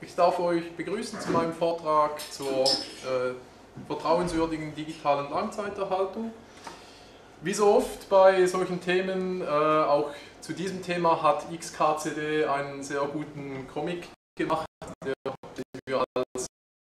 Ich darf euch begrüßen zu meinem Vortrag zur vertrauenswürdigen digitalen Langzeiterhaltung. Wie so oft bei solchen Themen, auch zu diesem Thema hat XKCD einen sehr guten Comic gemacht, den wir als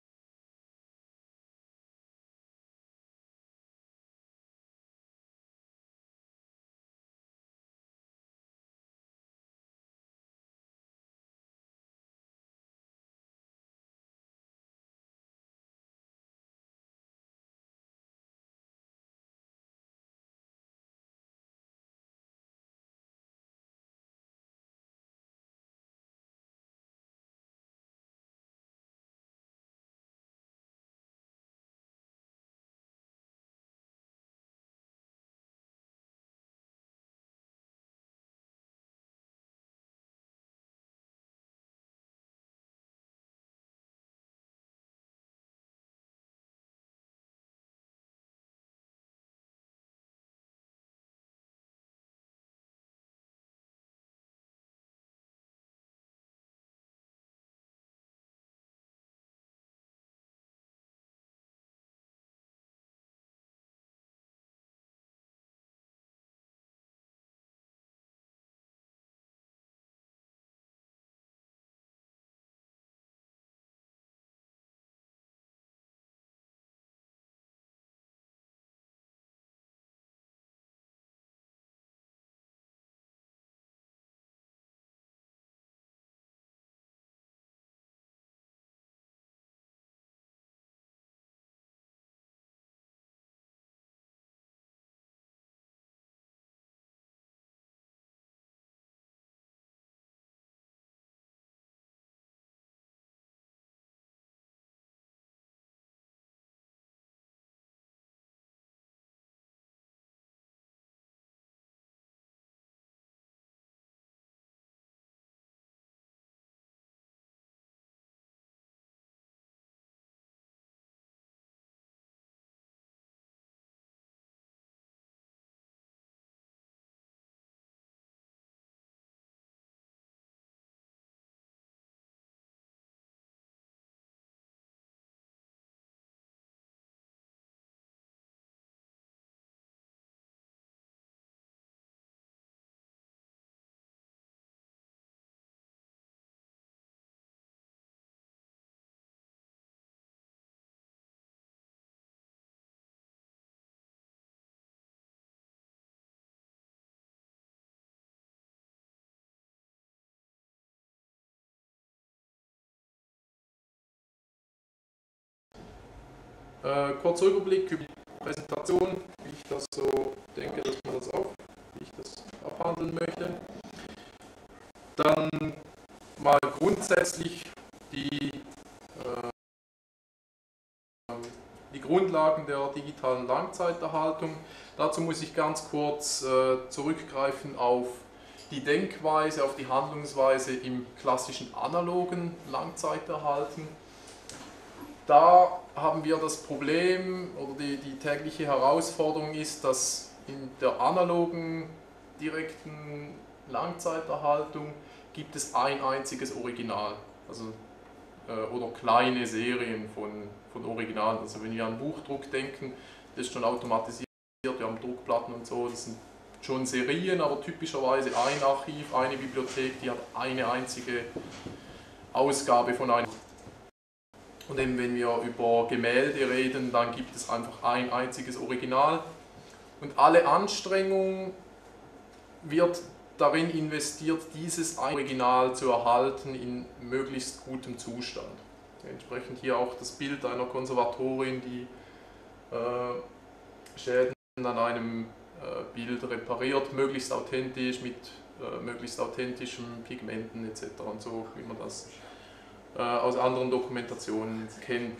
kurzer Überblick über die Präsentation, wie ich das so denke, dass man das auch, wie ich das abhandeln möchte. Dann mal grundsätzlich die Grundlagen der digitalen Langzeiterhaltung. Dazu muss ich ganz kurz zurückgreifen auf die Denkweise, auf die Handlungsweise im klassischen analogen Langzeiterhalten. Da haben wir das Problem oder die tägliche Herausforderung ist, dass in der analogen direkten Langzeiterhaltung gibt es ein einziges Original, also, oder kleine Serien von Originalen. Also wenn wir an Buchdruck denken, das ist schon automatisiert, wir haben Druckplatten und so, das sind schon Serien, aber typischerweise ein Archiv, eine Bibliothek, die hat eine einzige Ausgabe von einem. Und eben wenn wir über Gemälde reden, dann gibt es einfach ein einziges Original. Und alle Anstrengung wird darin investiert, dieses Original zu erhalten in möglichst gutem Zustand. Entsprechend hier auch das Bild einer Konservatorin, die Schäden an einem Bild repariert, möglichst authentisch, mit möglichst authentischen Pigmenten etc. und so, wie man das aus anderen Dokumentationen kennt.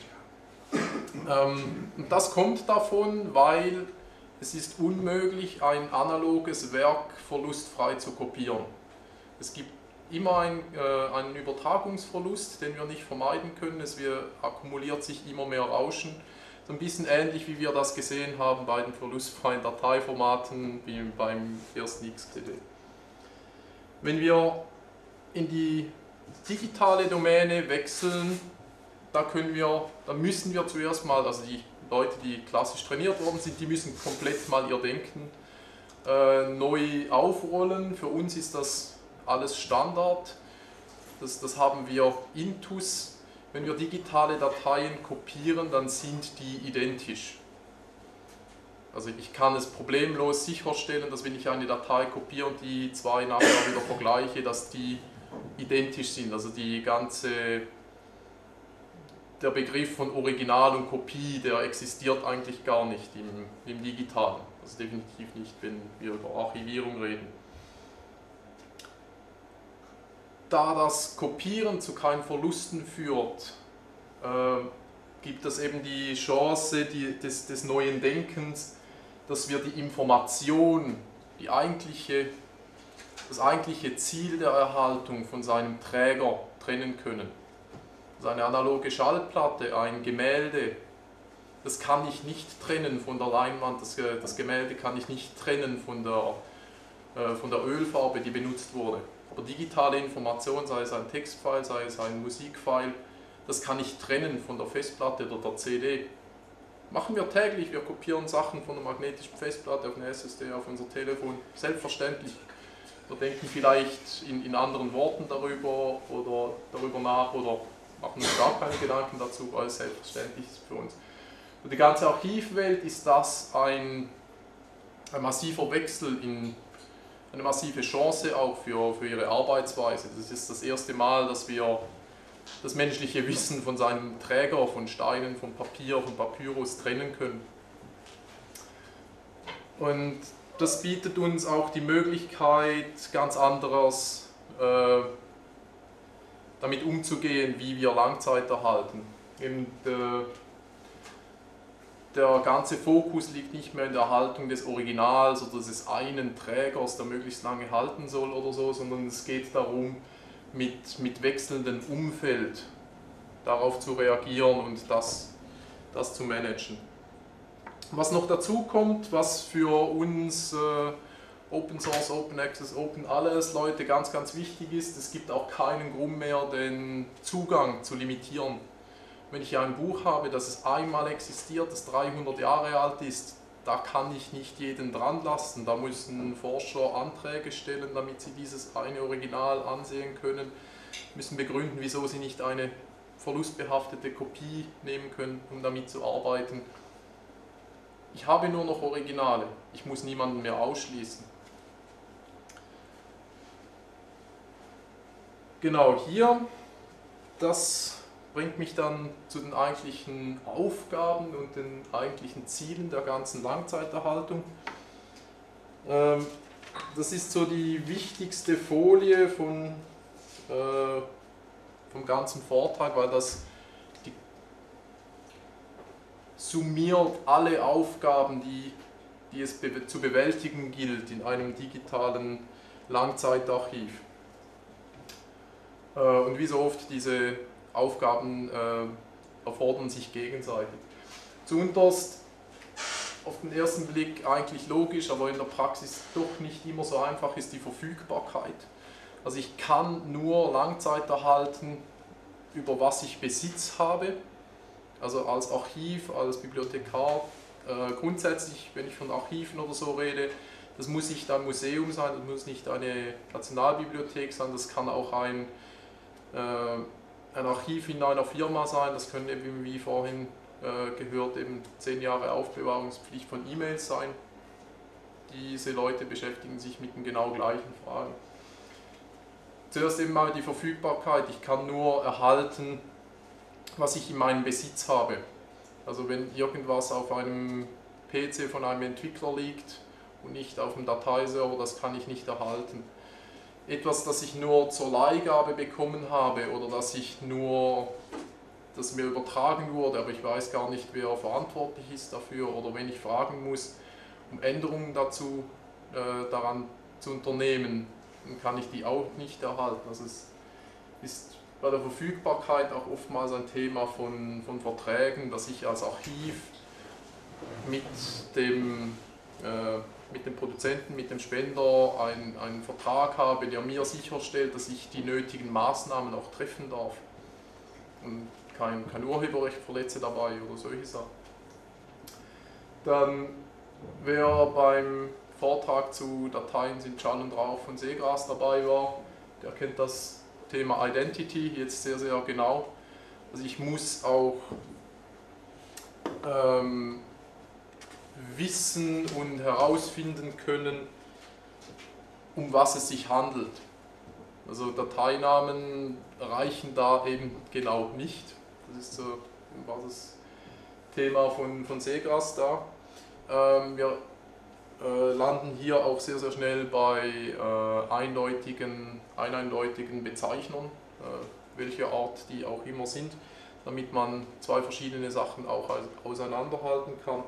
Das kommt davon, weil es ist unmöglich, ein analoges Werk verlustfrei zu kopieren. Es gibt immer einen Übertragungsverlust, den wir nicht vermeiden können. Es akkumuliert sich immer mehr Rauschen. So ein bisschen ähnlich, wie wir das gesehen haben bei den verlustfreien Dateiformaten wie beim ersten XKCD. Wenn wir in die digitale Domäne wechseln, da müssen wir zuerst mal, also die Leute, die klassisch trainiert worden sind, die müssen komplett mal ihr Denken neu aufrollen. Für uns ist das alles Standard. Das haben wir intus. Wenn wir digitale Dateien kopieren, dann sind die identisch. Also ich kann es problemlos sicherstellen, dass wenn ich eine Datei kopiere und die zwei nachher wieder vergleiche, dass die identisch sind. Also der Begriff von Original und Kopie, der existiert eigentlich gar nicht im Digitalen. Also definitiv nicht, wenn wir über Archivierung reden. Da das Kopieren zu keinen Verlusten führt, gibt es eben die Chance des neuen Denkens, dass wir die Information, das eigentliche Ziel der Erhaltung von seinem Träger trennen können. Also eine analoge Schallplatte, ein Gemälde, das kann ich nicht trennen von der Leinwand, das Gemälde kann ich nicht trennen von der Ölfarbe, die benutzt wurde. Aber digitale Information, sei es ein Textfile, sei es ein Musikfile, das kann ich trennen von der Festplatte oder der CD. Machen wir täglich, wir kopieren Sachen von der magnetischen Festplatte auf eine SSD, auf unser Telefon, selbstverständlich. Wir denken vielleicht in anderen Worten darüber nach oder machen uns gar keine Gedanken dazu, weil es selbstverständlich ist für uns. Für die ganze Archivwelt ist das ein massiver Wechsel, eine massive Chance auch für ihre Arbeitsweise. Das ist das erste Mal, dass wir das menschliche Wissen von seinem Träger, von Steinen, von Papier, von Papyrus trennen können. Und das bietet uns auch die Möglichkeit, ganz anderes damit umzugehen, wie wir Langzeit erhalten. Der ganze Fokus liegt nicht mehr in der Erhaltung des Originals oder des einen Trägers, der möglichst lange halten soll oder so, sondern es geht darum, mit wechselndem Umfeld darauf zu reagieren und das zu managen. Was noch dazu kommt, was für uns Open Source, Open Access, Open alles Leute ganz, ganz wichtig ist, es gibt auch keinen Grund mehr, den Zugang zu limitieren. Wenn ich ein Buch habe, das es einmal existiert, das 300 Jahre alt ist, da kann ich nicht jeden dran lassen. Da müssen Forscher Anträge stellen, damit sie dieses eine Original ansehen können, müssen begründen, wieso sie nicht eine verlustbehaftete Kopie nehmen können, um damit zu arbeiten. Ich habe nur noch Originale, ich muss niemanden mehr ausschließen. Genau hier, das bringt mich dann zu den eigentlichen Aufgaben und den eigentlichen Zielen der ganzen Langzeiterhaltung. Das ist so die wichtigste Folie vom ganzen Vortrag, weil das summiert alle Aufgaben, die es zu bewältigen gilt in einem digitalen Langzeitarchiv. Und wie so oft diese Aufgaben erfordern sich gegenseitig. Zuunterst auf den ersten Blick eigentlich logisch, aber in der Praxis doch nicht immer so einfach ist die Verfügbarkeit. Also ich kann nur Langzeit erhalten, über was ich Besitz habe, also als Archiv, als Bibliothekar. Grundsätzlich, wenn ich von Archiven oder so rede, das muss nicht ein Museum sein, das muss nicht eine Nationalbibliothek sein, das kann auch ein Archiv in einer Firma sein, das können eben, wie vorhin gehört, eben 10 Jahre Aufbewahrungspflicht von E-Mails sein. Diese Leute beschäftigen sich mit den genau gleichen Fragen. Zuerst eben mal die Verfügbarkeit, ich kann nur erhalten, was ich in meinem Besitz habe. Also wenn irgendwas auf einem PC von einem Entwickler liegt und nicht auf dem Dateiserver, das kann ich nicht erhalten. Etwas, das ich nur zur Leihgabe bekommen habe oder das mir übertragen wurde, aber ich weiß gar nicht, wer verantwortlich ist dafür, oder wenn ich fragen muss, um Änderungen daran zu unternehmen, dann kann ich die auch nicht erhalten. Also es ist bei der Verfügbarkeit auch oftmals ein Thema von Verträgen, dass ich als Archiv mit mit dem Produzenten, mit dem Spender einen Vertrag habe, der mir sicherstellt, dass ich die nötigen Maßnahmen auch treffen darf und kein Urheberrecht verletze dabei oder solche Sachen. Dann, wer beim Vortrag zu Dateien sind Schall und Rauch von Seegras dabei war, der kennt das Thema Identity jetzt sehr, sehr genau. Also ich muss auch wissen und herausfinden können, um was es sich handelt. Also Dateinamen reichen da eben genau nicht. Das ist so war das Thema von Seegras da. Wir landen hier auch sehr, sehr schnell bei eindeutigen Bezeichnern, welcher Art die auch immer sind, damit man zwei verschiedene Sachen auch auseinanderhalten kann.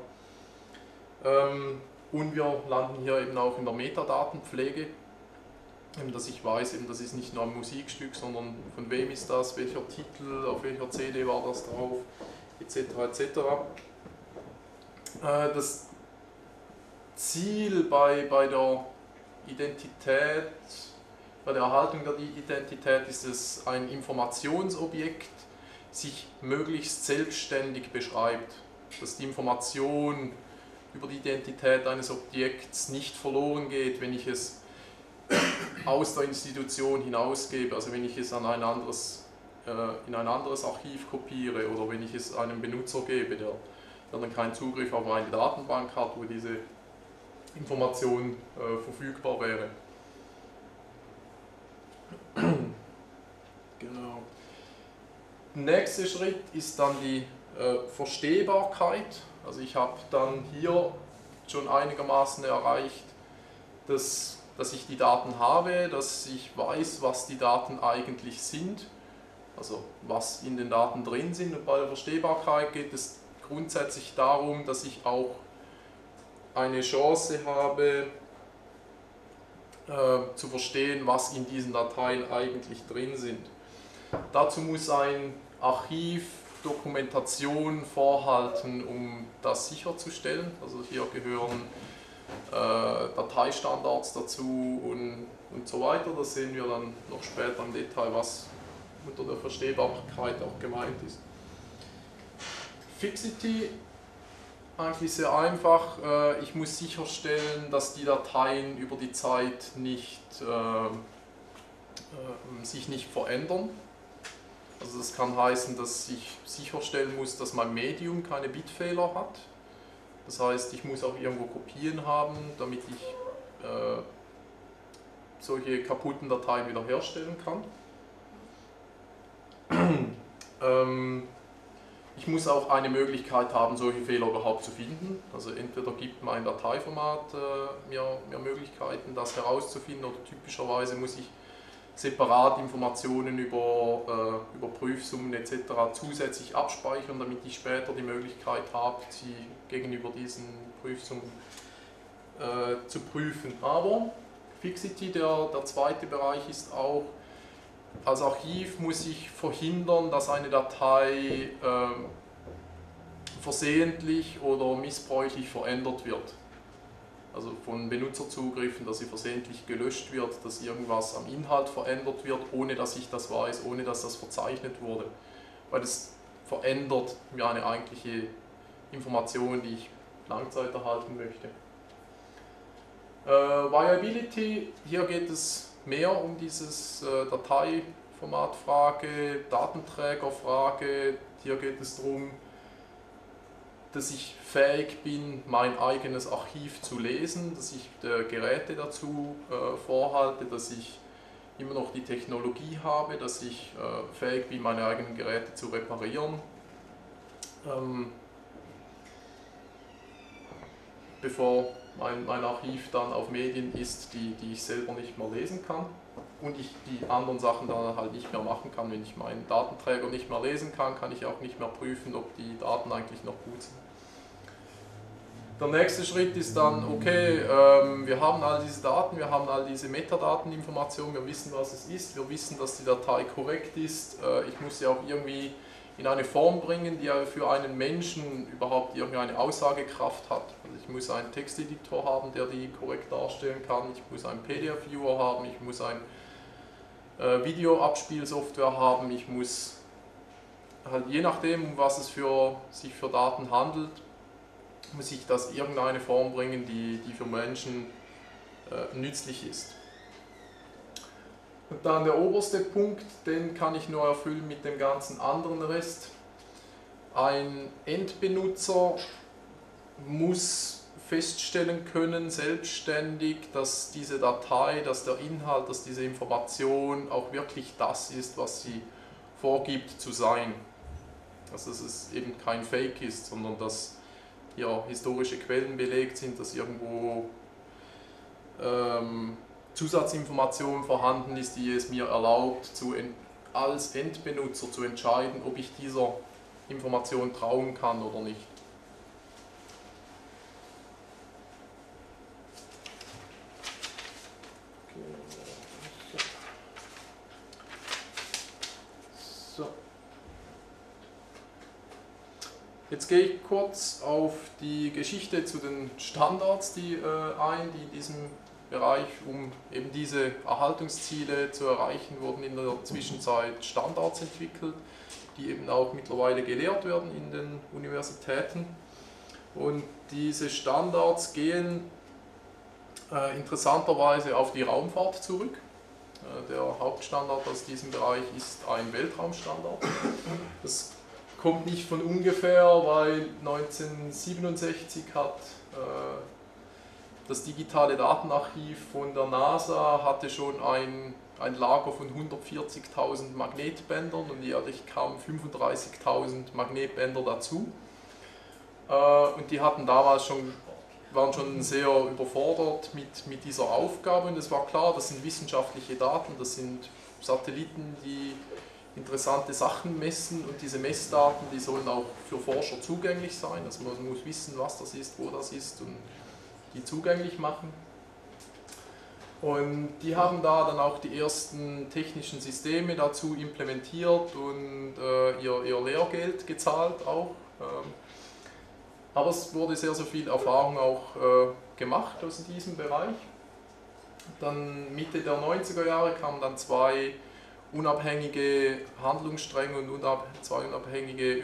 Und wir landen hier eben auch in der Metadatenpflege, dass ich weiß, eben, das ist nicht nur ein Musikstück, sondern von wem ist das, welcher Titel, auf welcher CD war das drauf, etc. etc. Das Ziel bei der Identität, bei der Erhaltung der Identität ist es, ein Informationsobjekt sich möglichst selbstständig beschreibt, dass die Information über die Identität eines Objekts nicht verloren geht, wenn ich es aus der Institution hinausgebe, also wenn ich es an in ein anderes Archiv kopiere oder wenn ich es einem Benutzer gebe, der dann keinen Zugriff auf eine Datenbank hat, wo diese Information verfügbar wäre. Genau. Der nächste Schritt ist dann die Verstehbarkeit. Also ich habe dann hier schon einigermaßen erreicht, dass ich die Daten habe, dass ich weiß, was die Daten eigentlich sind, also was in den Daten drin sind. Und bei der Verstehbarkeit geht es grundsätzlich darum, dass ich auch eine Chance habe, zu verstehen, was in diesen Dateien eigentlich drin sind. Dazu muss ein Archiv Dokumentation vorhalten, um das sicherzustellen. Also hier gehören Dateistandards dazu und so weiter. Das sehen wir dann noch später im Detail, was unter der Verstehbarkeit auch gemeint ist. Fixity, eigentlich sehr einfach. Ich muss sicherstellen, dass die Dateien über die Zeit sich nicht verändern. Also das kann heißen, dass ich sicherstellen muss, dass mein Medium keine Bitfehler hat. Das heißt, ich muss auch irgendwo Kopien haben, damit ich solche kaputten Dateien wiederherstellen kann. Ich muss auch eine Möglichkeit haben, solche Fehler überhaupt zu finden. Also entweder gibt mein Dateiformat mir Möglichkeiten, das herauszufinden, oder typischerweise muss ich separat Informationen über Prüfsummen etc. zusätzlich abspeichern, damit ich später die Möglichkeit habe, sie gegenüber diesen Prüfsummen zu prüfen. Aber Fixity, der zweite Bereich, ist auch, als Archiv muss ich verhindern, dass eine Datei versehentlich oder missbräuchlich verändert wird. Also von Benutzerzugriffen, dass sie versehentlich gelöscht wird, dass irgendwas am Inhalt verändert wird, ohne dass ich das weiß, ohne dass das verzeichnet wurde. Weil es verändert mir eine eigentliche Information, die ich Langzeit erhalten möchte. Viability, hier geht es mehr um dieses Dateiformatfrage, Datenträgerfrage. Hier geht es darum, dass ich fähig bin, mein eigenes Archiv zu lesen, dass ich Geräte dazu vorhalte, dass ich immer noch die Technologie habe, dass ich fähig bin, meine eigenen Geräte zu reparieren, bevor mein Archiv dann auf Medien ist, die ich selber nicht mehr lesen kann und ich die anderen Sachen dann halt nicht mehr machen kann. Wenn ich meinen Datenträger nicht mehr lesen kann, kann ich auch nicht mehr prüfen, ob die Daten eigentlich noch gut sind. Der nächste Schritt ist dann, okay, wir haben all diese Daten, wir haben all diese Metadateninformationen, wir wissen, was es ist, wir wissen, dass die Datei korrekt ist, ich muss sie auch irgendwie in eine Form bringen, die für einen Menschen überhaupt irgendeine Aussagekraft hat. Also ich muss einen Texteditor haben, der die korrekt darstellen kann, ich muss einen PDF-Viewer haben, ich muss ein Videoabspielsoftware haben, ich muss halt je nachdem, um was es sich für Daten handelt, muss ich das in irgendeine Form bringen, die für Menschen nützlich ist. Und dann der oberste Punkt, den kann ich nur erfüllen mit dem ganzen anderen Rest. Ein Endbenutzer muss feststellen können, selbstständig, dass diese Datei, dass der Inhalt, dass diese Information auch wirklich das ist, was sie vorgibt zu sein. Also dass es eben kein Fake ist, sondern dass hier historische Quellen belegt sind, dass irgendwo Zusatzinformation vorhanden ist, die es mir erlaubt, als Endbenutzer zu entscheiden, ob ich dieser Information trauen kann oder nicht. So. Jetzt gehe ich kurz auf die Geschichte zu den Standards die in diesem Bereich, um eben diese Erhaltungsziele zu erreichen, wurden in der Zwischenzeit Standards entwickelt, die eben auch mittlerweile gelehrt werden in den Universitäten. Und diese Standards gehen interessanterweise auf die Raumfahrt zurück. Der Hauptstandard aus diesem Bereich ist ein Weltraumstandard. Das kommt nicht von ungefähr, weil 1967 hat das digitale Datenarchiv von der NASA hatte schon ein Lager von 140.000 Magnetbändern und jährlich kamen 35.000 Magnetbänder dazu. Und die hatten damals waren schon sehr überfordert mit dieser Aufgabe und es war klar, das sind wissenschaftliche Daten, das sind Satelliten, die interessante Sachen messen und diese Messdaten, die sollen auch für Forscher zugänglich sein, also man muss wissen, was das ist, wo das ist und die zugänglich machen. Und die haben da dann auch die ersten technischen Systeme dazu implementiert und ihr Lehrgeld gezahlt auch. Aber es wurde sehr, sehr viel Erfahrung auch gemacht aus diesem Bereich. Dann Mitte der 90er Jahre kamen dann zwei unabhängige Handlungsstränge und zwei unabhängige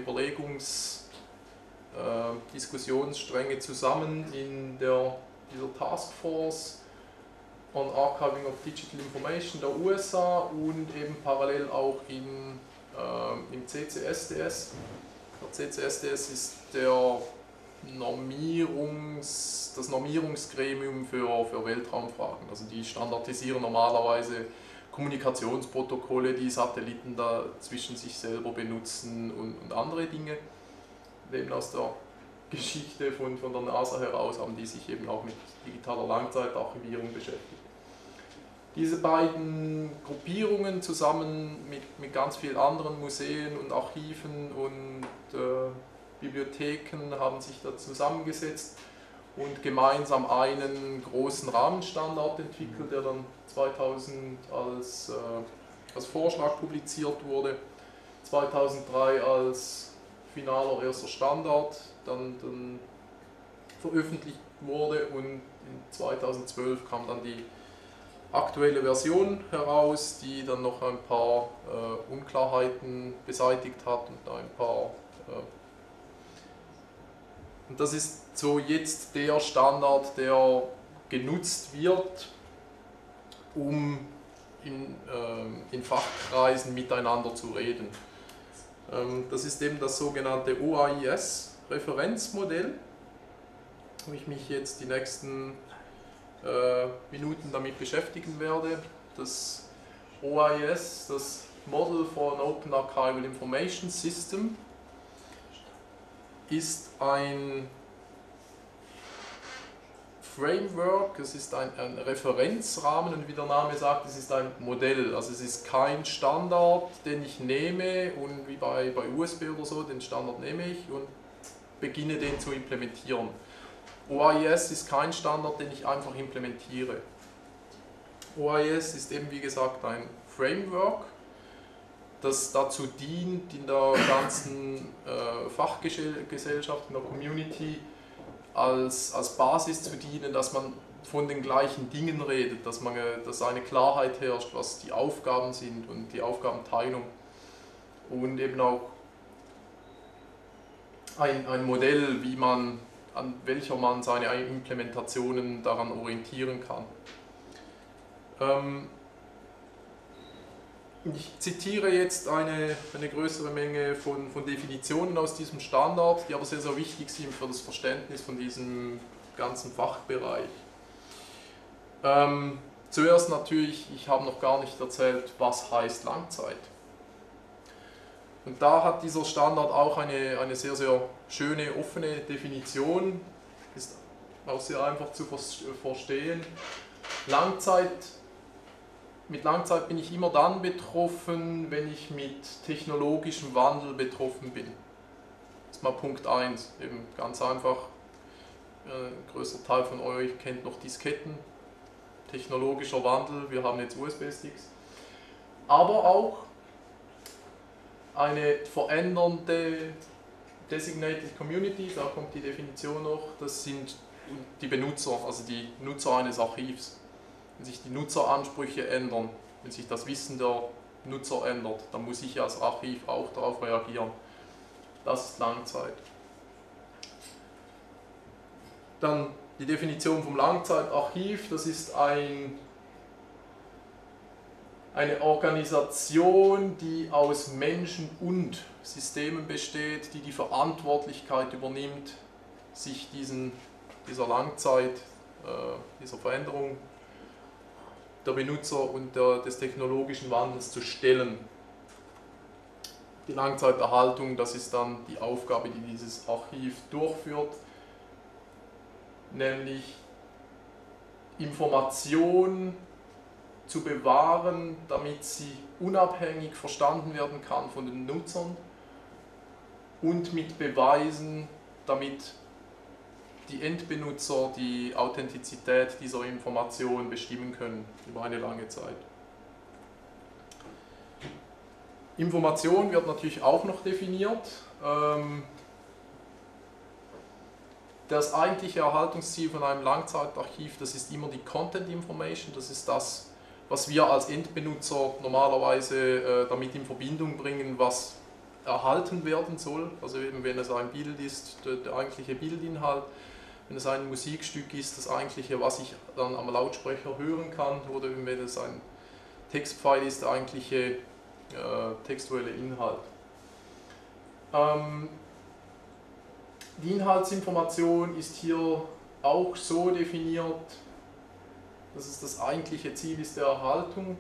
Diskussionsstränge zusammen in dieser Taskforce on Archiving of Digital Information der USA und eben parallel auch im CCSDS. Der CCSDS ist das Normierungsgremium für Weltraumfragen. Also die standardisieren normalerweise Kommunikationsprotokolle, die Satelliten da zwischen sich selber benutzen und andere Dinge. Eben aus der Geschichte von der NASA heraus haben die sich eben auch mit digitaler Langzeitarchivierung beschäftigt. Diese beiden Gruppierungen zusammen mit ganz vielen anderen Museen und Archiven und Bibliotheken haben sich da zusammengesetzt und gemeinsam einen großen Rahmenstandard entwickelt, der dann 2000 als Vorschlag publiziert wurde, 2003 als finaler erster Standard dann veröffentlicht wurde und in 2012 kam dann die aktuelle Version heraus, die dann noch ein paar Unklarheiten beseitigt hat und ein paar und das ist so jetzt der Standard, der genutzt wird, um in Fachkreisen miteinander zu reden. Das ist eben das sogenannte OAIS-Referenzmodell, wo ich mich jetzt die nächsten Minuten damit beschäftigen werde. Das OAIS, das Model for an Open Archival Information System, ist ein Framework, es ist ein Referenzrahmen und wie der Name sagt, es ist ein Modell. Also es ist kein Standard, den ich nehme und wie bei USB oder so, den Standard nehme ich und beginne den zu implementieren. OAIS ist kein Standard, den ich einfach implementiere. OAIS ist eben wie gesagt ein Framework das dazu dient, in der ganzen Fachgesellschaft, in der Community als Basis zu dienen, dass man von den gleichen Dingen redet, dass eine Klarheit herrscht, was die Aufgaben sind und die Aufgabenteilung und eben auch ein Modell, an welcher man seine Implementationen daran orientieren kann. Ich zitiere jetzt eine größere Menge von Definitionen aus diesem Standard, die aber sehr, sehr wichtig sind für das Verständnis von diesem ganzen Fachbereich. Zuerst natürlich, ich habe noch gar nicht erzählt, was heißt Langzeit. Und da hat dieser Standard auch eine sehr, sehr schöne, offene Definition, ist auch sehr einfach zu verstehen. Mit Langzeit bin ich immer dann betroffen, wenn ich mit technologischem Wandel betroffen bin. Das ist mal Punkt 1, eben ganz einfach. Ein größter Teil von euch kennt noch Disketten, technologischer Wandel, wir haben jetzt USB-Sticks. Aber auch eine verändernde Designated Community, da kommt die Definition noch, das sind die Benutzer, also die Nutzer eines Archivs. Wenn sich die Nutzeransprüche ändern, wenn sich das Wissen der Nutzer ändert, dann muss ich als Archiv auch darauf reagieren. Das ist Langzeit. Dann die Definition vom Langzeitarchiv, das ist eine Organisation, die aus Menschen und Systemen besteht, die Verantwortlichkeit übernimmt, sich dieser Langzeit, dieser Veränderung der Benutzer und des technologischen Wandels zu stellen. Die Langzeiterhaltung, das ist dann die Aufgabe, die dieses Archiv durchführt, nämlich Information zu bewahren, damit sie unabhängig verstanden werden kann von den Nutzern und mit Beweisen, damit die Endbenutzer die Authentizität dieser Information bestimmen können über eine lange Zeit. Information wird natürlich auch noch definiert. Das eigentliche Erhaltungsziel von einem Langzeitarchiv, das ist immer die Content Information, das ist das, was wir als Endbenutzer normalerweise damit in Verbindung bringen, was erhalten werden soll. Also eben wenn es ein Bild ist, der eigentliche Bildinhalt. Wenn es ein Musikstück ist, das eigentliche, was ich dann am Lautsprecher hören kann, oder wenn es ein Textfile ist, der eigentliche textuelle Inhalt. Die Inhaltsinformation ist hier auch so definiert, dass es das eigentliche Ziel ist der Erhaltung.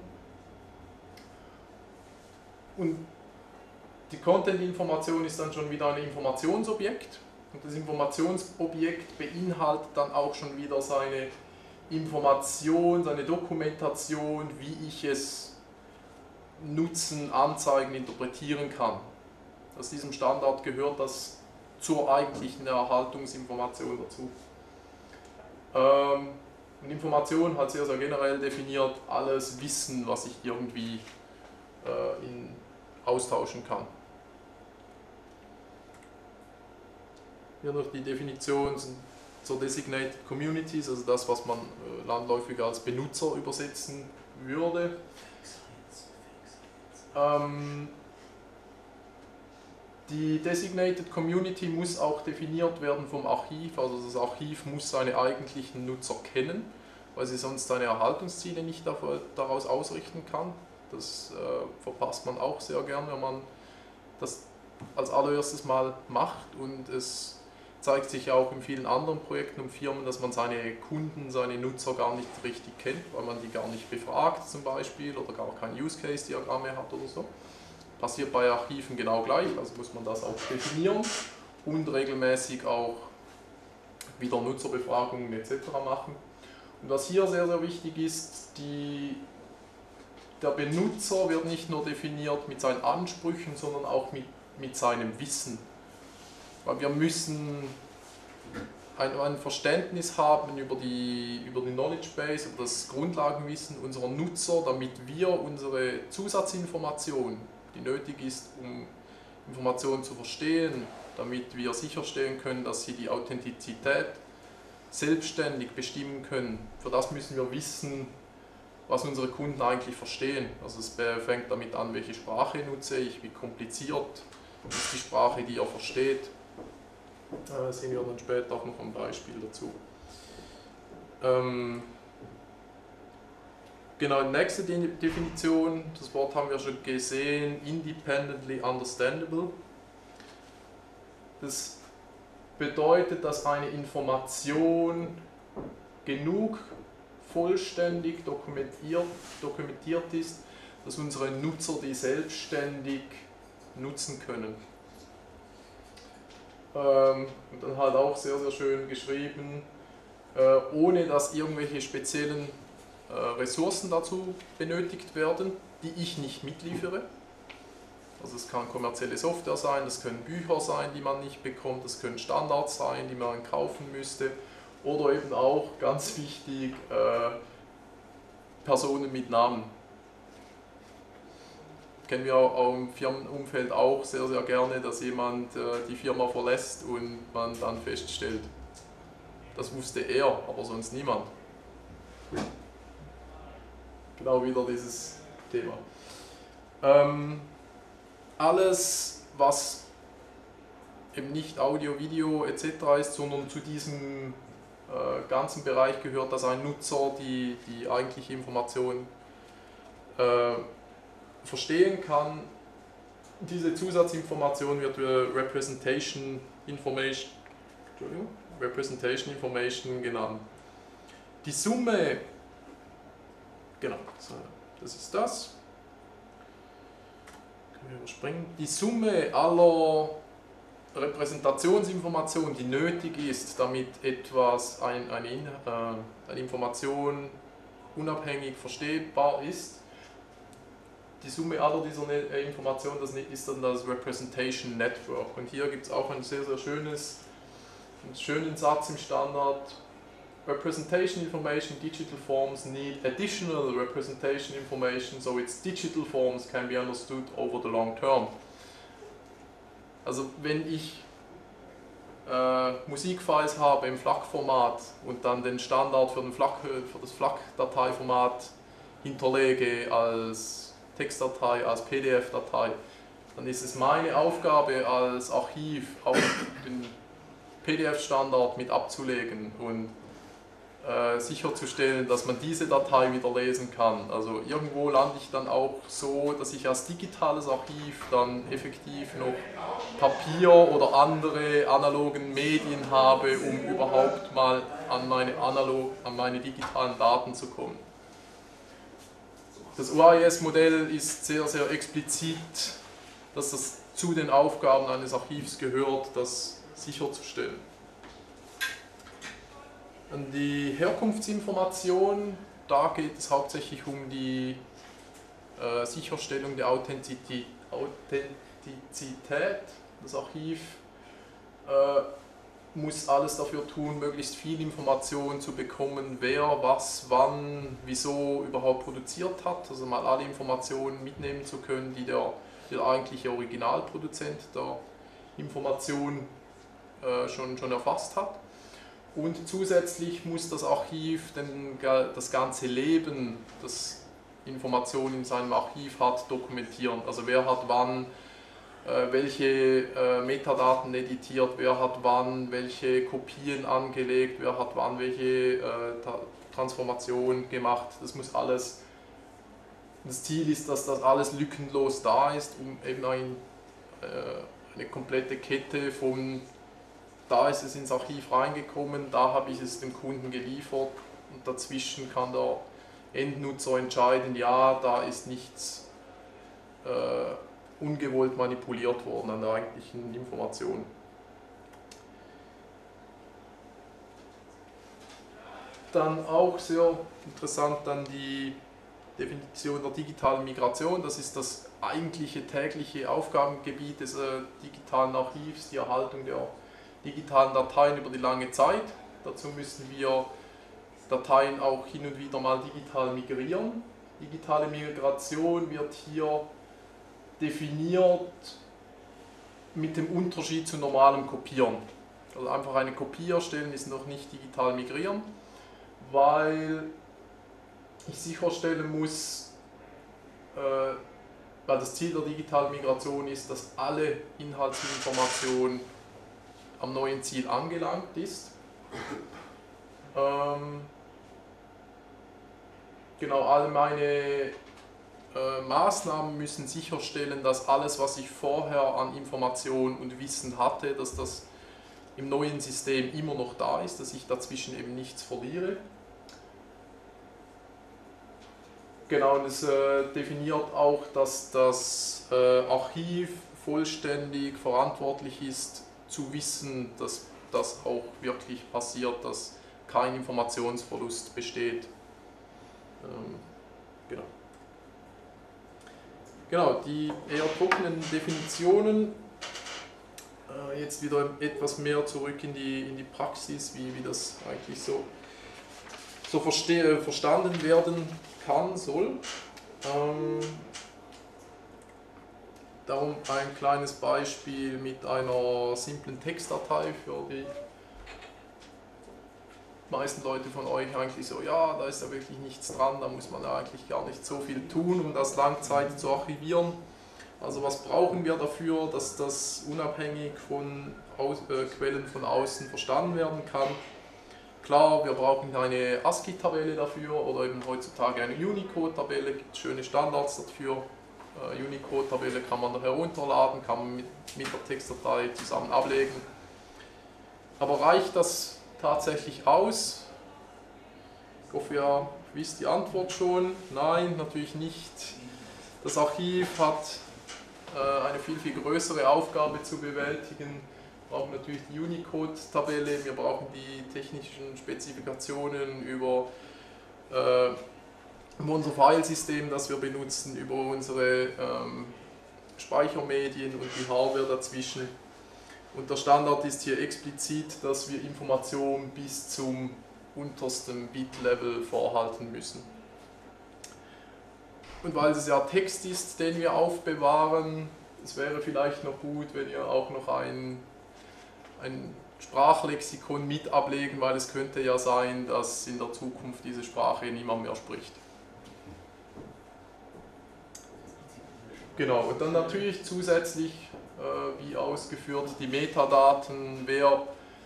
Und die Content-Information ist dann schon wieder ein Informationsobjekt. Und das Informationsobjekt beinhaltet dann auch schon wieder seine Information, seine Dokumentation, wie ich es nutzen, anzeigen, interpretieren kann. Aus diesem Standard gehört das zur eigentlichen Erhaltungsinformation dazu. Und Information hat sehr, sehr generell definiert alles Wissen, was ich irgendwie austauschen kann. Hier noch die Definition zur Designated Communities, also das, was man landläufig als Benutzer übersetzen würde. Die Designated Community muss auch definiert werden vom Archiv, also das Archiv muss seine eigentlichen Nutzer kennen, weil sie sonst seine Erhaltungsziele nicht daraus ausrichten kann. Das verpasst man auch sehr gern, wenn man das als allererstes mal macht, und es zeigt sich auch in vielen anderen Projekten und Firmen, dass man seine Kunden, seine Nutzer gar nicht richtig kennt, weil man die gar nicht befragt zum Beispiel oder gar kein Use-Case-Diagramme hat oder so. Passiert bei Archiven genau gleich, also muss man das auch definieren und regelmäßig auch wieder Nutzerbefragungen etc. machen. Und was hier sehr, sehr wichtig ist, der Benutzer wird nicht nur definiert mit seinen Ansprüchen, sondern auch mit seinem Wissen. Weil wir müssen ein Verständnis haben über die Knowledge Base, über das Grundlagenwissen unserer Nutzer, damit wir unsere Zusatzinformationen die nötig ist, um Informationen zu verstehen, damit wir sicherstellen können, dass sie die Authentizität selbstständig bestimmen können. Für das müssen wir wissen, was unsere Kunden eigentlich verstehen. Also es fängt damit an, welche Sprache nutze ich, wie kompliziert ist die Sprache, die er versteht. Sehen wir dann später auch noch ein Beispiel dazu. Genau, die nächste Definition, das Wort haben wir schon gesehen, independently understandable. Das bedeutet, dass eine Information genug vollständig dokumentiert ist, dass unsere Nutzer die selbstständig nutzen können. Und dann halt auch sehr, sehr schön geschrieben, ohne dass irgendwelche speziellen Ressourcen dazu benötigt werden, die ich nicht mitliefere. Also es kann kommerzielle Software sein, das können Bücher sein, die man nicht bekommt, das können Standards sein, die man kaufen müsste, oder eben auch, ganz wichtig, Personen mit Namen. Kennen wir auch im Firmenumfeld auch sehr, sehr gerne, dass jemand die Firma verlässt und man dann feststellt, das wusste er, aber sonst niemand. Genau wieder dieses Thema. Alles, was eben nicht Audio, Video etc. ist, sondern zu diesem ganzen Bereich gehört, dass ein Nutzer die eigentliche Information verstehen kann. Diese Zusatzinformation wird Representation Information genannt. Die Summe, genau, das ist das. Können wir überspringen. Die Summe aller Repräsentationsinformation, die nötig ist, damit eine Information unabhängig verstehbar ist, die Summe aller dieser Informationen, das ist dann das Representation Network. Und hier gibt es auch einen sehr, sehr schönen Satz im Standard. Representation information digital forms need additional representation information, so its digital forms can be understood over the long term. Also wenn ich Musikfiles habe im FLAC-Format und dann den Standard für das FLAC-Dateiformat hinterlege als Textdatei, als PDF-Datei, dann ist es meine Aufgabe als Archiv auch den PDF-Standard mit abzulegen und sicherzustellen, dass man diese Datei wieder lesen kann. Also irgendwo lande ich dann auch so, dass ich als digitales Archiv dann effektiv noch Papier oder andere analogen Medien habe, um überhaupt mal an meine digitalen Daten zu kommen. Das OAIS-Modell ist sehr, sehr explizit, dass das zu den Aufgaben eines Archivs gehört, das sicherzustellen. Und die Herkunftsinformation, da geht es hauptsächlich um die Sicherstellung der Authentizität. Das Archiv muss alles dafür tun, möglichst viel Information zu bekommen, wer, was, wann, wieso überhaupt produziert hat. Also mal alle Informationen mitnehmen zu können, die der eigentliche Originalproduzent der Information schon erfasst hat. Und zusätzlich muss das Archiv das ganze Leben, das Informationen in seinem Archiv hat, dokumentieren. Also wer hat wann welche Metadaten editiert, wer hat wann welche Kopien angelegt, wer hat wann welche Transformation gemacht. Das muss alles, das Ziel ist, dass das alles lückenlos da ist, um eben eine komplette Kette von da ist es ins Archiv reingekommen, da habe ich es dem Kunden geliefert und dazwischen kann der Endnutzer entscheiden, ja, da ist nichts ungewollt manipuliert worden an der eigentlichen Information. Dann auch sehr interessant dann die Definition der digitalen Migration, das ist das eigentliche tägliche Aufgabengebiet des digitalen Archivs, die Erhaltung der digitalen Dateien über die lange Zeit. Dazu müssen wir Dateien auch hin und wieder mal digital migrieren. Digitale Migration wird hier definiert mit dem Unterschied zu normalem Kopieren. Also einfach eine Kopie erstellen ist noch nicht digital migrieren, weil ich sicherstellen muss, weil das Ziel der digitalen Migration ist, dass alle Inhaltsinformation am neuen Ziel angelangt ist. Genau, all meine Maßnahmen müssen sicherstellen, dass alles, was ich vorher an Information und Wissen hatte, dass das im neuen System immer noch da ist, dass ich dazwischen eben nichts verliere. Genau, und es definiert auch, dass das Archiv vollständig verantwortlich ist, zu wissen, dass das auch wirklich passiert, dass kein Informationsverlust besteht. Genau. Genau, die eher trockenen Definitionen, jetzt wieder etwas mehr zurück in die Praxis, wie das eigentlich so verstanden werden kann, soll. Darum ein kleines Beispiel mit einer simplen Textdatei für die meisten Leute von euch eigentlich so, ja, da ist ja wirklich nichts dran, da muss man ja eigentlich gar nicht so viel tun, um das langzeitig zu archivieren. Also was brauchen wir dafür, dass das unabhängig von Quellen von außen verstanden werden kann? Klar, wir brauchen eine ASCII-Tabelle dafür oder eben heutzutage eine Unicode-Tabelle, gibt es schöne Standards dafür. Unicode-Tabelle kann man herunterladen, kann man mit der Textdatei zusammen ablegen. Aber reicht das tatsächlich aus? Ich hoffe, ihr wisst die Antwort schon. Nein, natürlich nicht. Das Archiv hat eine viel, viel größere Aufgabe zu bewältigen. Wir brauchen natürlich die Unicode-Tabelle, wir brauchen die technischen Spezifikationen über unser Filesystem, das wir benutzen, über unsere Speichermedien und die Hardware dazwischen. Und der Standard ist hier explizit, dass wir Informationen bis zum untersten Bit-Level vorhalten müssen. Und weil es ja Text ist, den wir aufbewahren, es wäre vielleicht noch gut, wenn ihr auch noch ein Sprachlexikon mit ablegen, weil es könnte ja sein, dass in der Zukunft diese Sprache niemand mehr spricht. Genau, und dann natürlich zusätzlich, wie ausgeführt, die Metadaten, wer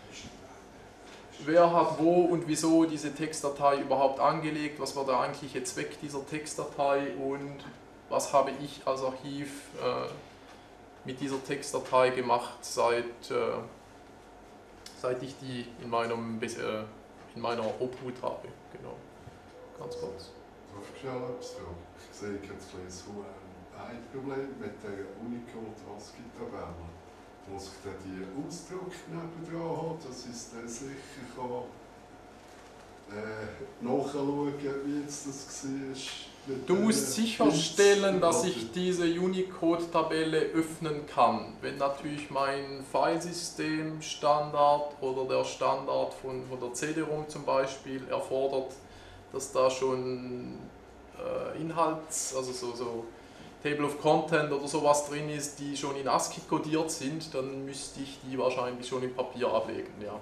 hat wo und wieso diese Textdatei überhaupt angelegt, was war der eigentliche Zweck dieser Textdatei und was habe ich als Archiv mit dieser Textdatei gemacht, seit ich die in meiner Obhut habe. Genau, ganz kurz. Darf ich schnell etwas fragen? Ich sehe jetzt ein Problem mit der Unicode-ASCII-Tabelle. Muss ich dann die Ausdruck nebendran haben, dass ich dann sicher kann, nachschauen, wie jetzt das war? Du musst sicherstellen, dass ich diese Unicode-Tabelle öffnen kann. Wenn natürlich mein Filesystem-Standard oder der Standard von der CD-ROM zum Beispiel erfordert, dass da schon also so Table of Content oder sowas drin ist, die schon in ASCII kodiert sind, dann müsste ich die wahrscheinlich schon im Papier ablegen, ja.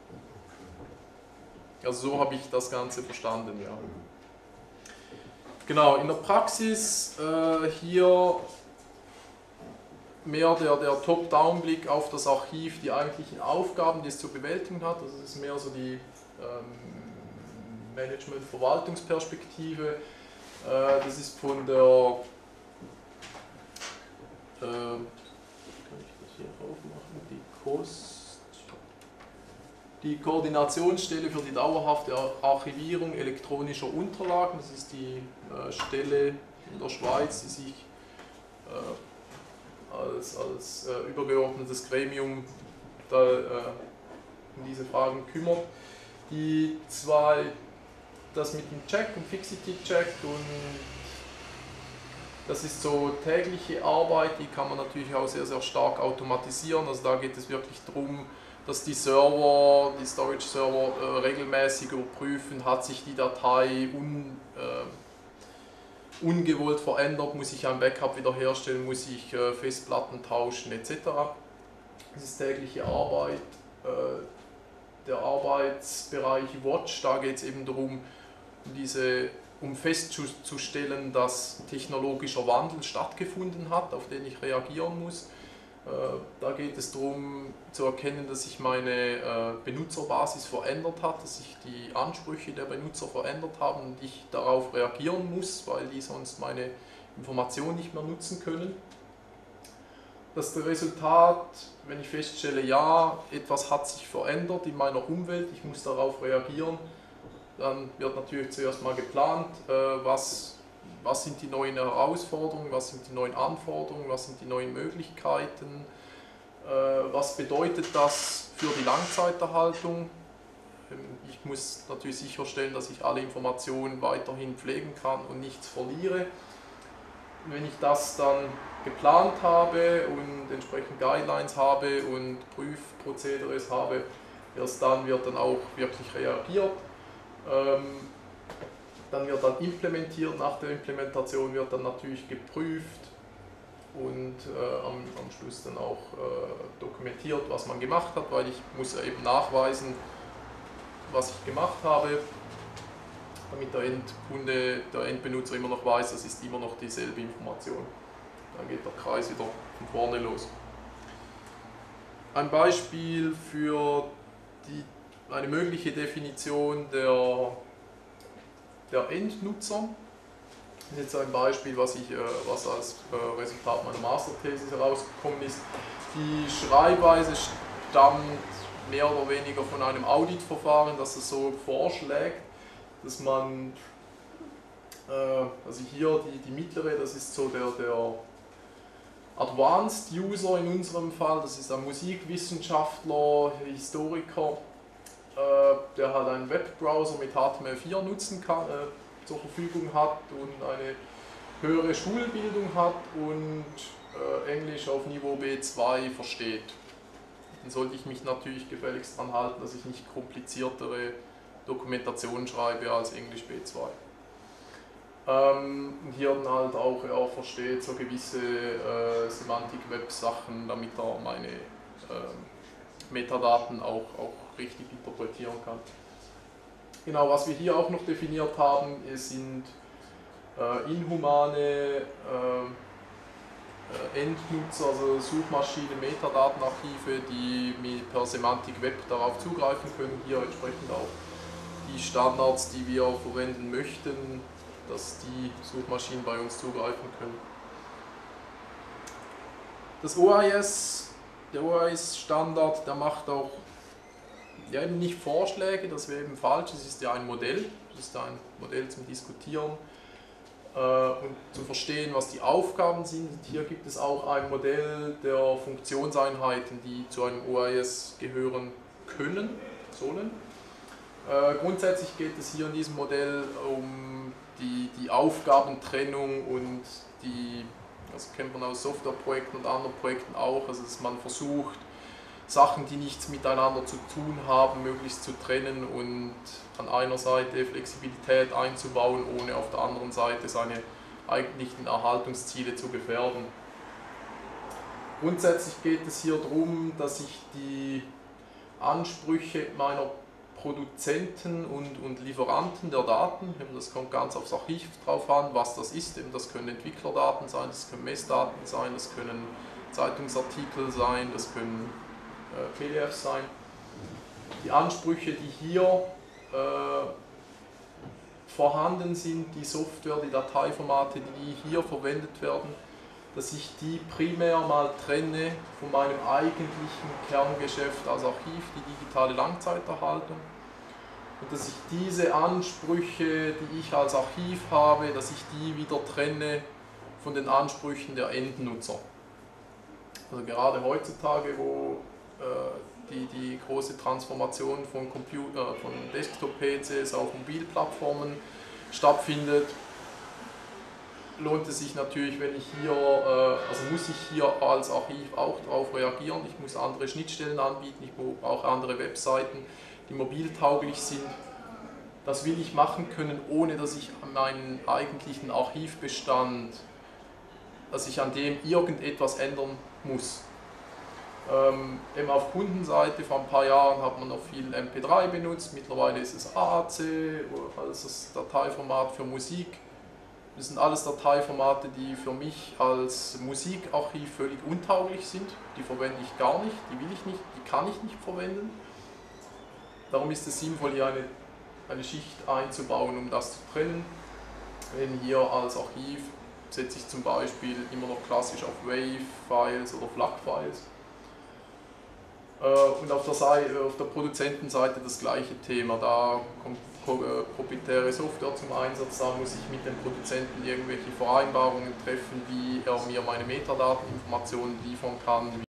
Also so habe ich das Ganze verstanden, ja. Genau, in der Praxis hier mehr der Top-Down-Blick auf das Archiv, die eigentlichen Aufgaben, die es zu bewältigen hat. Also es ist mehr so die Management-Verwaltungsperspektive. Das ist von der kann ich das hier aufmachen? Die Koordinationsstelle für die dauerhafte Archivierung elektronischer Unterlagen. Das ist die Stelle in der Schweiz, die sich als übergeordnetes Gremium um diese Fragen kümmert. Die zwei, das mit dem Check und Fixity-Check, und das ist so tägliche Arbeit, die kann man natürlich auch sehr, sehr stark automatisieren. Also da geht es wirklich darum, dass die Storage-Server regelmäßig überprüfen, hat sich die Datei ungewollt verändert, muss ich ein Backup wiederherstellen, muss ich Festplatten tauschen etc. Das ist tägliche Arbeit. Der Arbeitsbereich Watch, da geht es eben darum, um festzustellen, dass technologischer Wandel stattgefunden hat, auf den ich reagieren muss. Da geht es darum zu erkennen, dass sich meine Benutzerbasis verändert hat, dass sich die Ansprüche der Benutzer verändert haben und ich darauf reagieren muss, weil die sonst meine Informationen nicht mehr nutzen können. Das Resultat, wenn ich feststelle, ja, etwas hat sich verändert in meiner Umwelt, ich muss darauf reagieren, dann wird natürlich zuerst mal geplant, was sind die neuen Herausforderungen, was sind die neuen Anforderungen, was sind die neuen Möglichkeiten, was bedeutet das für die Langzeiterhaltung. Ich muss natürlich sicherstellen, dass ich alle Informationen weiterhin pflegen kann und nichts verliere. Wenn ich das dann geplant habe und entsprechend Guidelines habe und Prüfprozedere habe, erst dann wird dann auch wirklich reagiert. Dann wird dann implementiert, nach der Implementation wird dann natürlich geprüft und am Schluss dann auch dokumentiert, was man gemacht hat, weil ich muss ja eben nachweisen, was ich gemacht habe, damit der Endkunde, der Endbenutzer immer noch weiß, das ist immer noch dieselbe Information. Dann geht der Kreis wieder von vorne los. Ein Beispiel für eine mögliche Definition der Endnutzer. Das ist jetzt ein Beispiel, was als Resultat meiner Masterthese herausgekommen ist. Die Schreibweise stammt mehr oder weniger von einem Auditverfahren, das es so vorschlägt, dass man, also hier die mittlere, das ist so der Advanced User in unserem Fall, das ist ein Musikwissenschaftler, Historiker, der halt einen Webbrowser mit HTML4 nutzen kann, zur Verfügung hat und eine höhere Schulbildung hat und Englisch auf Niveau B2 versteht. Dann sollte ich mich natürlich gefälligst daran halten, dass ich nicht kompliziertere Dokumentationen schreibe als Englisch B2. Hier dann halt auch, er versteht so gewisse Semantik-Web-Sachen, damit er meine Metadaten auch richtig interpretieren kann. Genau, was wir hier auch noch definiert haben, sind inhumane Endnutzer, also Suchmaschine, Metadatenarchive, die per Semantic Web darauf zugreifen können. Hier entsprechend auch die Standards, die wir verwenden möchten, dass die Suchmaschinen bei uns zugreifen können. Der OAS-Standard, der macht auch eben nicht Vorschläge, das wäre eben falsch, es ist ja ein Modell, das ist ein Modell zum Diskutieren und zu verstehen, was die Aufgaben sind. Hier gibt es auch ein Modell der Funktionseinheiten, die zu einem OAS gehören können, sollen. Grundsätzlich geht es hier in diesem Modell um die Aufgabentrennung und das kennt man aus Softwareprojekten und anderen Projekten auch, also dass man versucht, Sachen, die nichts miteinander zu tun haben, möglichst zu trennen und an einer Seite Flexibilität einzubauen, ohne auf der anderen Seite seine eigentlichen Erhaltungsziele zu gefährden. Grundsätzlich geht es hier darum, dass ich die Ansprüche meiner Produzenten und Lieferanten der Daten, das kommt ganz aufs Archiv drauf an, was das ist, das können Entwicklerdaten sein, das können Messdaten sein, das können Zeitungsartikel sein, das können PDFs sein. Die Ansprüche, die hier vorhanden sind, die Software, die Dateiformate, die hier verwendet werden, dass ich die primär mal trenne von meinem eigentlichen Kerngeschäft als Archiv, die digitale Langzeiterhaltung. Und dass ich diese Ansprüche, die ich als Archiv habe, dass ich die wieder trenne von den Ansprüchen der Endnutzer. Also gerade heutzutage, wo die große Transformation von Desktop-PCs auf Mobilplattformen stattfindet, lohnt es sich natürlich, wenn ich hier, also muss ich hier als Archiv auch darauf reagieren. Ich muss andere Schnittstellen anbieten, ich brauche andere Webseiten, die mobiltauglich sind. das will ich machen können, ohne dass ich an meinen eigentlichen Archivbestand, dass ich an dem irgendetwas ändern muss. Eben auf Kundenseite vor ein paar Jahren hat man noch viel MP3 benutzt, mittlerweile ist es AAC, also das Dateiformat für Musik. Das sind alles Dateiformate, die für mich als Musikarchiv völlig untauglich sind. Die verwende ich gar nicht, die will ich nicht, die kann ich nicht verwenden. Darum ist es sinnvoll, hier eine Schicht einzubauen, um das zu trennen. Wenn hier als Archiv setze ich zum Beispiel immer noch klassisch auf Wave-Files oder FLAC-Files. Und auf der Produzentenseite das gleiche Thema. Da kommt proprietäre Software zum Einsatz. Da muss ich mit dem Produzenten irgendwelche Vereinbarungen treffen, wie er mir meine Metadateninformationen liefern kann,